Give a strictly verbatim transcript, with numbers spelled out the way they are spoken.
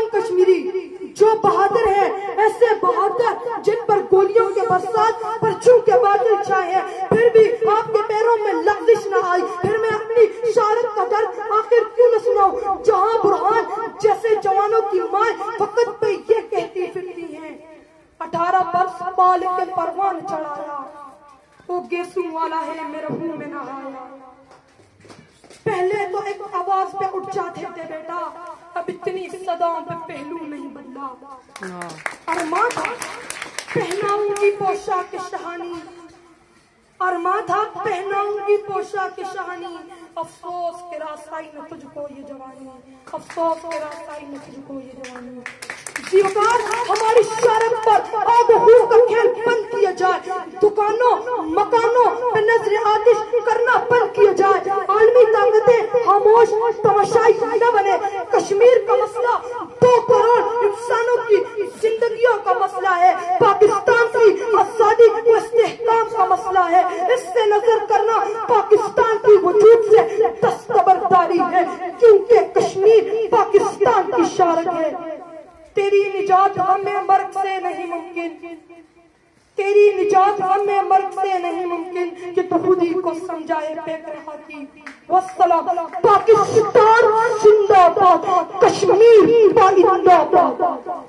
कश्मीरी जो बहादुर है, ऐसे बहादुर जिन पर गोलियों के बरसात परचों के बादल छाए हैं, फिर भी आपके पैरों में लफ्जिश न आई। फिर मैं अपनी शहादत का दर्द आखिर क्यों न सुनाऊं, जहां बुरहान जैसे जवानों की माँ वक्त पे ये कहती फिरती है, अठारह वर्ष बाल के परवान चढ़ाया, वो गेसू वाला है मेरे मुंह में नहाया। पहले तो एक आवाज पे उठ जाते थे बेटा, अब इतनी सदाओं पे पहलू नहीं बदला। अरमां था पहनाऊंगी पोशाक शहानी, अरमां था पहनाऊंगी पोशाक शहानी, अफसोस के रास्ताई न तुझको ये जवानी, अफसोस के रास्ताई न तुझको ये जवानी। जीवकार हमारी शर्म पर आग खून का खेल बंद किया जाए, दुकानों मकानों पे नजर आतिश करना बंद किया जाए, आलमी ताकतें खामोश तमाशाई न बने। कश्मीर का मसला दो करोड़ इंसानों की जिंदगियों का मसला है, पाकिस्तान की आजादी व इस्तेहकाम का मसला है। इससे नजर करना पाकिस्तान की वजूद से दस्तबरदारी है, क्योंकि कश्मीर पाकिस्तान की शारक है। तेरी निजात हमें मर्ग से नहीं मुमकिन, तेरी निजात हमें मर्ग से नहीं मुमकिन कि तू खुद ही को समझाए बेकराह की। वस्सलाम। पाकिस्तान जिंदाबाद, कश्मीर जिंदाबाद।